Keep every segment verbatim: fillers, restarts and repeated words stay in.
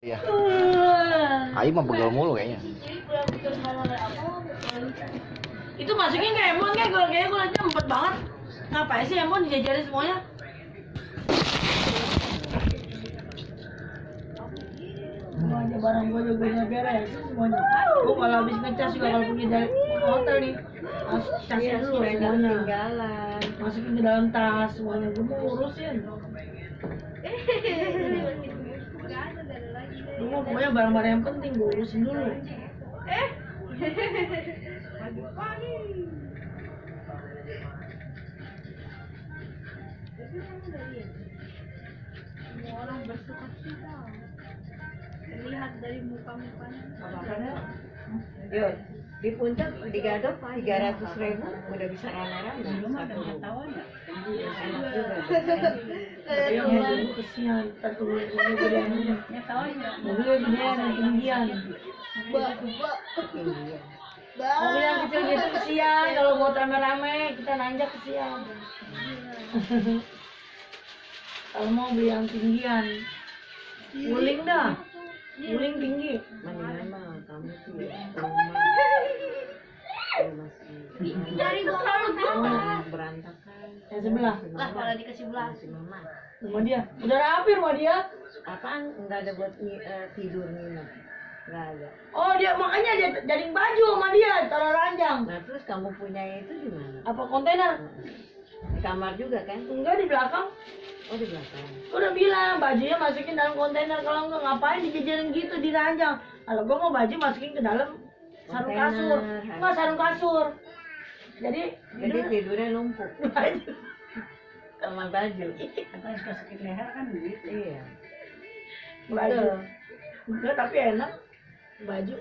Iya. Ayo mah begal mulu kayaknya. Itu masukin ke Emon kayak gue kayaknya gue liatnya empet banget. Ngapain sih Emon dijajarin semuanya? Semuanya barang gue juga gue beres semuanya. Gue kalau habis ngecas juga kalau pergi dari hotel nih, casnya dulu semuanya. Masukin ke dalam tas semuanya gue mau urusin. Gue pokoknya barang-barang yang penting gue urusin dulu. Eh, Semua orang bersuka cita terlihat dari muka-mukanya. Yuk, di puncak di Gadok tiga ratus ribu udah bisa rame-rame. Belum ada ketahuan ya. Enak juga. yang mau kesian, satu mobilnya gedean, mobilnya gedean yang tinggian. Mobil yang kecil gitu kesian, kalau buat rame-rame kita nanjak kesian. Kalau mau beli yang tinggian, guling dah, guling tinggi. Mana mah kamu tuh rumah Dari oh, berantakan. Yang sebelah. lah kalau dikasih belah. Si mama. Rumah dia, udah rapi rumah dia. Apaan? Enggak ada buat uh, tidur Nina. Enggak ada. Oh dia makanya dia jaring baju sama dia, taruh ranjang. Nah terus kamu punya itu di mana? Apa kontainer? Di kamar juga kan? Enggak, di belakang. Oh di belakang. Gua udah bilang bajunya masukin dalam kontainer, kalau enggak ngapain dijejerin gitu di ranjang. Kalau gua mau baju masukin ke dalam sarung Kontainer. kasur. Enggak, sarung kasur. Jadi Jadi tidurnya numpuk baju. sama baju. Apa yang suka sakit leher kan begitu. Iya. Baju. Enggak, tapi enak. Baju.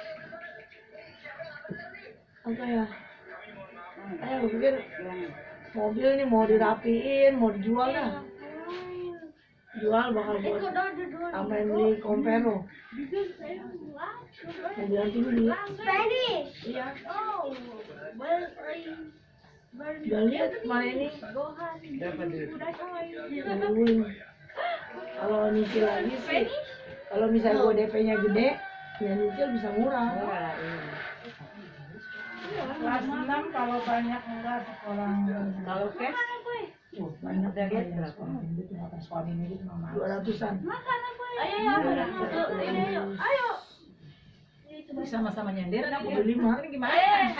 Apa ya? Ayo gua pikir mobil ini mau dirapiin, mau dijual dah. Jual bakal buat tambahin beli Compero. Mobil yang tinggi. Spanish. Iya. Oh, Udah lihat kemarin ini. Berapa duit? Guling. Kalau nyicil lagi sih, kalau misalnya gua D P-nya gede, ya nyicil bisa murah. Murah ini. Kelas enam kalau banyak enggak sekolah. Kalau cash Oh, banyak udah lihat berapa? dua ratusan. Ayo ya, ini ayo. Ayo. Sama-sama nyender kan tujuh lima. ini gimana?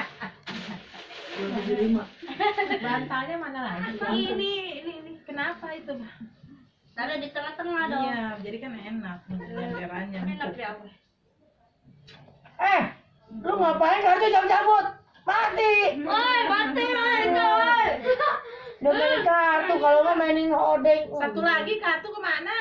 Dua tujuh lima. Bantalnya mana lagi? Ini, ini, ini. Kenapa itu? Taruh di tengah-tengah dong. Iya, jadi kan enak nyenderannya. Enak ya apa? Eh, lu ngapain kartu jam cabut? Mati. Woi, mati mereka, woi. Udah main kartu, kalau nggak mainin odeng. Satu lagi kartu kemana?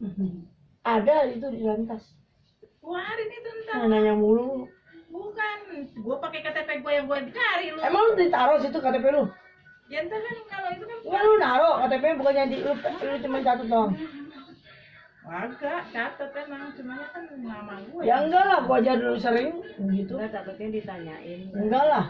Ada itu di dalam tas. Keluarin itu Nah, entar. nanya mulu. Bukan, gua pakai K T P gua yang gua cari lu. Emang lu ditaruh situ K T P lu? Ya entar kan kalau itu kan Enggak, lu naruh K T P bukannya di lu, lu cuma catat doang. agak catat emang, cuma kan nama gua. Ya enggak lah, gua aja dulu sering gitu. Enggak takutnya ditanyain. Enggak lah.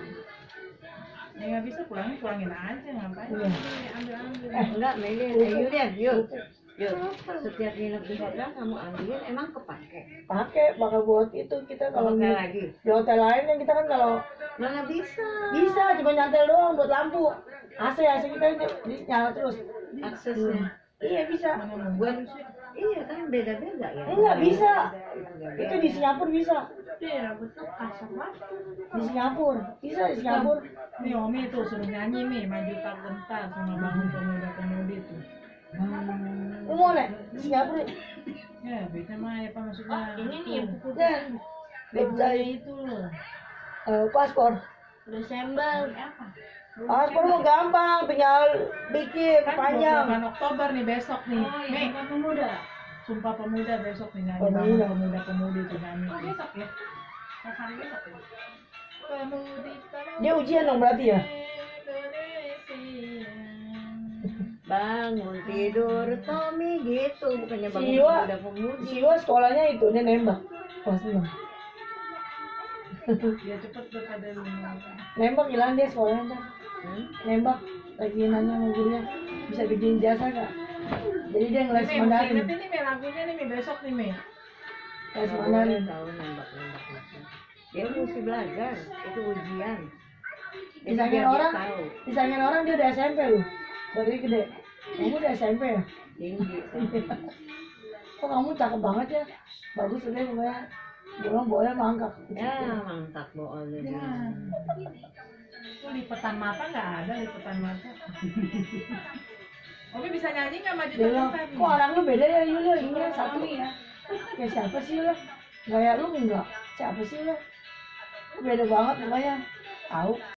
Ya nggak bisa pulangin, pulangin aja ngapain? Iya. Ambil-ambil. Eh enggak, Meli. Eh, yuk deh, yuk. Yuk. Setiap nginep di hotel kamu ambilin emang kepake. Pakai bakal buat itu kita kalau Kalau di, lagi. di hotel lain kan kita kan kalau Mana bisa? bisa cuma nyantel doang buat lampu. A C A C kita ini di- nyala terus. Aksesnya. Iya bisa. Mana mau Buat iya kan beda-beda ya. Enggak bisa. Beda-beda. Itu di Singapura bisa. Iya, betul kasar banget. Di Singapura bisa di Singapura. Nih Omi tuh suruh nyanyi nih maju tak gentar sama bangun pemuda-pemudi tuh. Lu mau nek di Singapura? Ya, bisa mah ya apa maksudnya? Ini nih yang pukul Dan Website itu loh. eh, paspor. Desember. Apa? Paspor mah gampang, tinggal bikin Kan panjang. bulan Oktober nih besok nih. Oh, Nih, iya, pemuda. Sumpah Pemuda besok nih nyanyi Pemuda. bangun pemuda-pemudi tuh nyanyi. Oh, besok ya? Pas hari besok ya? Pemudi, Dia ujian dong berarti ya? Bangun tidur Tommy gitu, bukannya bangun Siwa, pemuda-pemudi. Siwa sekolahnya itu dia nembak. Kelas enam. Ya cepet daripada lu. Nembak hilang dia sekolahnya dah. Hmm? Nembak lagi nanya sama gurunya bisa bikin jasa nggak? Jadi dia ngeles Nih, mesti Mandarin. inget ini nih lagunya nih Mi, besok nih Mi. tes Nggak mana boleh nih? tahu nembak-nembak gitu. Dia mesti belajar, itu ujian. Jadi Disangin biar dia orang, tahu. disangin orang dia udah S M P loh. Badannya gede. Kamu udah S M P ya? Tinggi. Kok kamu cakep banget ya? Bagus udah pokoknya. Bilang boleh mangkak. Ya, mantap boolnya dia. Ya. Itu lipetan mata nggak ada lipetan mata. Omi bisa nyanyi nggak maju Dia bilang, terus kok orang lu beda ya Yul? Ini satu ya. Kayak siapa sih lu? Gaya lu enggak? Siapa sih lu? Beda banget pokoknya. Tahu.